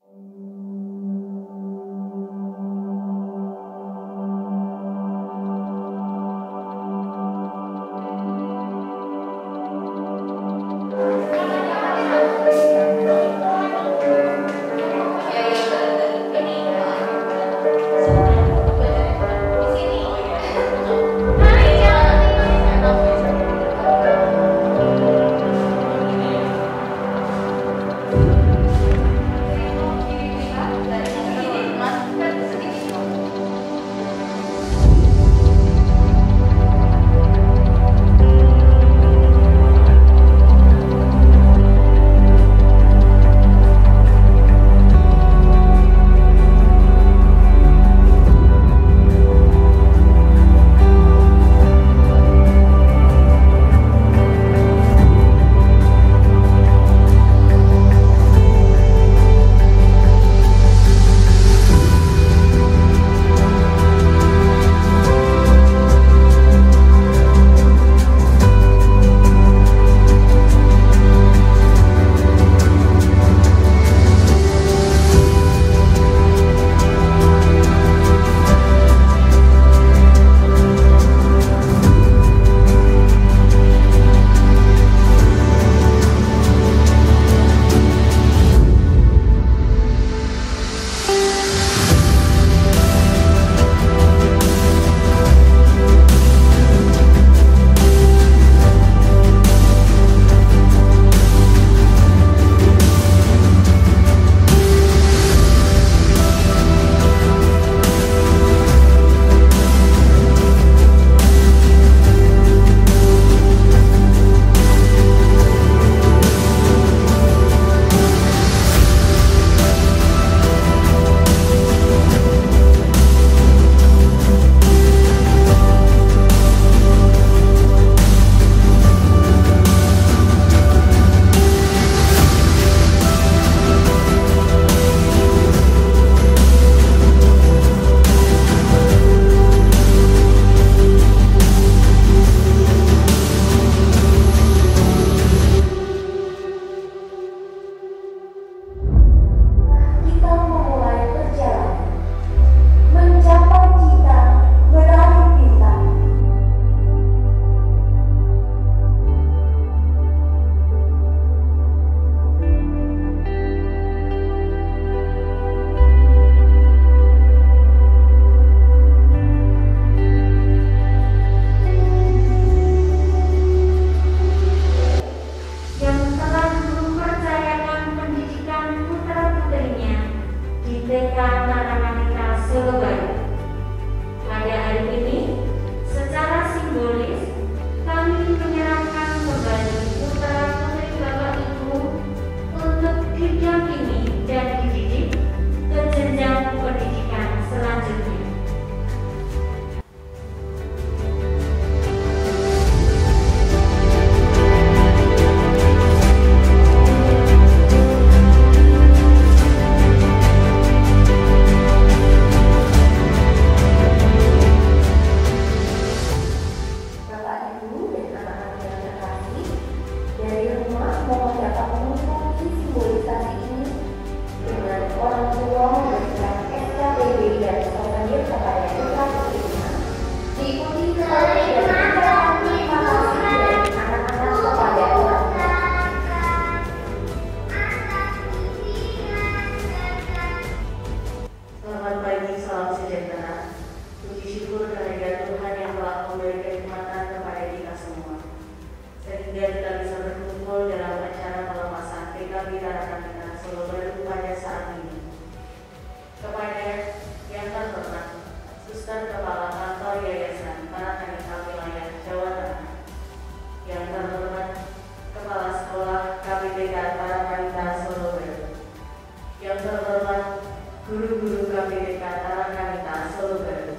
Guru-guru KPDK Tarakanita Solo Baru.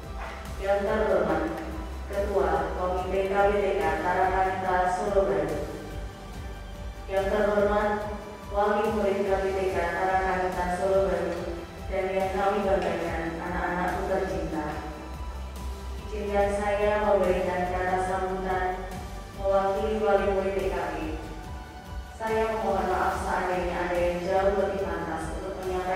Yang terhormat Ketua Komite KPDK Tarakanita Solo Baru. Yang terhormat Wali Murid KPDK Tarakanita Solo Baru dan yang kami banggakan anak-anakku tercinta. Izinkan saya memberikan kata sambutan mewakili Wali Murid TKP. Saya memohon maaf seandainya ada yang jauh lebih pantas untuk menyampaikan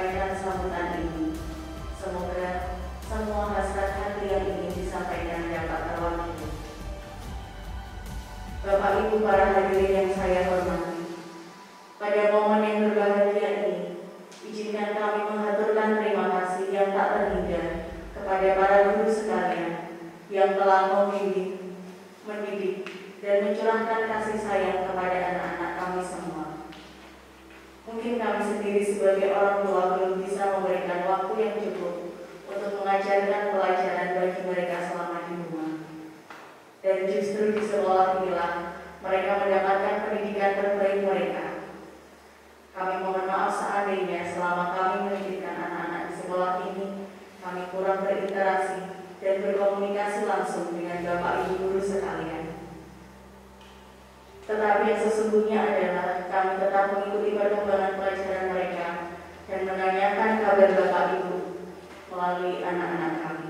mencurahkan kasih sayang kepada anak-anak kami semua. Mungkin kami sendiri sebagai orang tua belum bisa memberikan waktu yang cukup untuk mengajarkan pelajaran bagi mereka selama di rumah. Dan justru di sekolah inilah mereka mendapatkan pendidikan terbaik mereka. Kami mohon maaf seandainya selama kami mendidikan anak-anak di sekolah ini, kami kurang berinteraksi dan berkomunikasi langsung dengan Bapak Ibu guru sekalian. Tetapi yang sesungguhnya adalah kami tetap mengikuti perkembangan pelajaran mereka dan menanyakan kabar Bapak Ibu melalui anak-anak kami.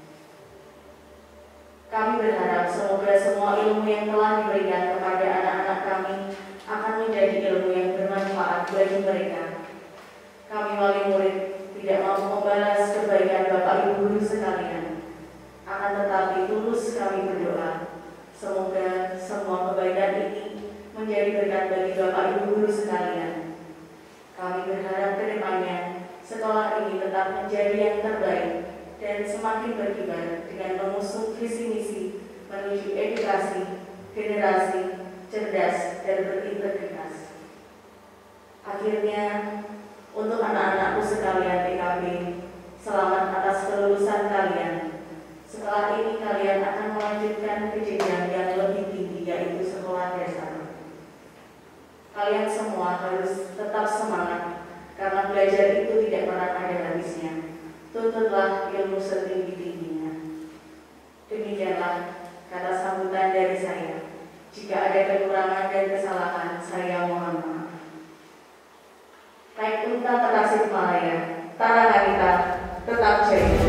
Kami berharap semoga semua ilmu yang telah diberikan kepada anak-anak kami akan menjadi ilmu yang bermanfaat bagi mereka. Kami wali murid tidak mampu membalas kebaikan Bapak Ibu guru sekalian. Akan tetapi tulus kami berdoa, semoga semua kebaikan ini menjadi berkat bagi Bapak Ibu guru sekalian. Kami berharap ke depannya sekolah ini tetap menjadi yang terbaik dan semakin berkibar dengan mengusung visi misi menuju edukasi, generasi, cerdas, dan berintegritas. Akhirnya, untuk anak-anakku sekalian TKB, selamat atas kelulusan kalian. Setelah ini kalian akan melanjutkan ke jenjang yang lebih tinggi, yaitu sekolah dasar. Kalian semua harus tetap semangat, karena belajar itu tidak pernah ada habisnya. Tuntutlah ilmu setinggi-tingginya. Demikianlah kata sambutan dari saya. Jika ada kekurangan dan kesalahan, saya mohon maaf. Kaikunta Tasik Malaya, Tara Hanita, tetap jaya.